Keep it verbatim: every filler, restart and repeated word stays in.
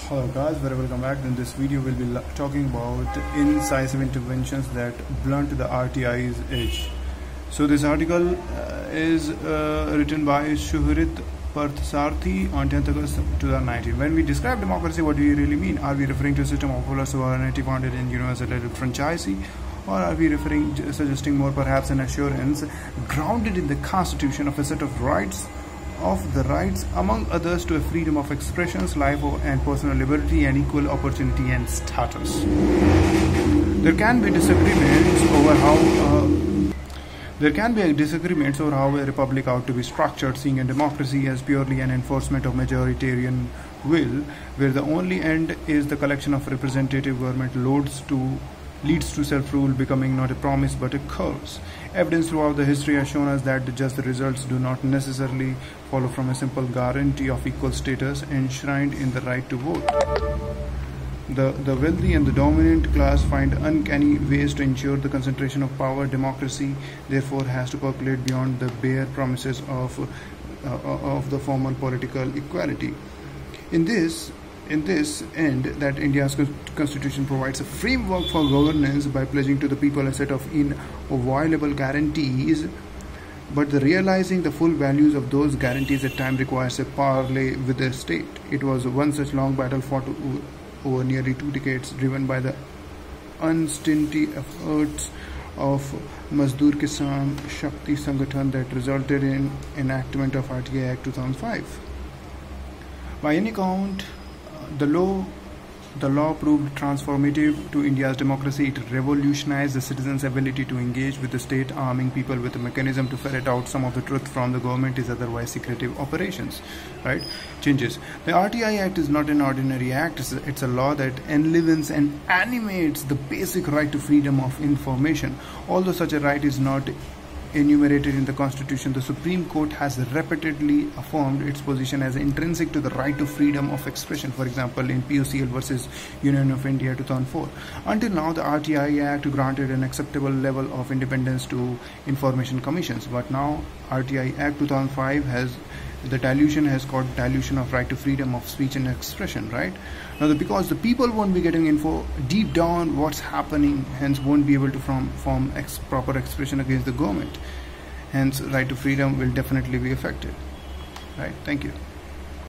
Hello guys, very welcome back. In this video we'll be talking about incisive interventions that blunt the R T I's edge. So this article uh, is uh, written by Shuhrit Parthasarathy on tenth August two thousand nineteen. When we describe democracy, what do we really mean? Are we referring to a system of popular sovereignty founded in universal franchisee, or are we referring suggesting more perhaps an assurance grounded in the constitution of a set of rights of the rights among others to a freedom of expressions, life and personal liberty, and equal opportunity and status? There can be disagreements over how uh, there can be disagreements over how a republic ought to be structured, seeing a democracy as purely an enforcement of majoritarian will, where the only end is the collection of representative government loads to leads to self-rule becoming not a promise but a curse. Evidence throughout the history has shown us that just the results do not necessarily follow from a simple guarantee of equal status enshrined in the right to vote. The, the wealthy and the dominant class find uncanny ways to ensure the concentration of power. Democracy therefore has to percolate beyond the bare promises of, uh, of the formal political equality. In this In this end, that India's constitution provides a framework for governance by pledging to the people a set of inviolable guarantees, but the realizing the full values of those guarantees at times requires a parley with the state. It was one such long battle fought over nearly two decades, driven by the unstinted efforts of Mazdoor Kisan Shakti Sangathan, that resulted in enactment of R T I Act two thousand five. By any count, The law, the law proved transformative to India's democracy. It revolutionized the citizens' ability to engage with the state, arming people with a mechanism to ferret out some of the truth from the government is otherwise secretive operations. Right? Changes. The R T I Act is not an ordinary act. It's a, it's a law that enlivens and animates the basic right to freedom of information. Although such a right is not enumerated in the Constitution, the Supreme Court has repeatedly affirmed its position as intrinsic to the right to freedom of expression. For example, in P O C L versus Union of India two thousand four. Until now, the R T I Act granted an acceptable level of independence to information commissions, but now R T I Act two thousand five has the dilution has called dilution of right to freedom of speech and expression. Right now, the, because the people won't be getting info deep down what's happening, hence won't be able to form, form ex proper expression against the government. Hence, right to freedom will definitely be affected. Right. Thank you.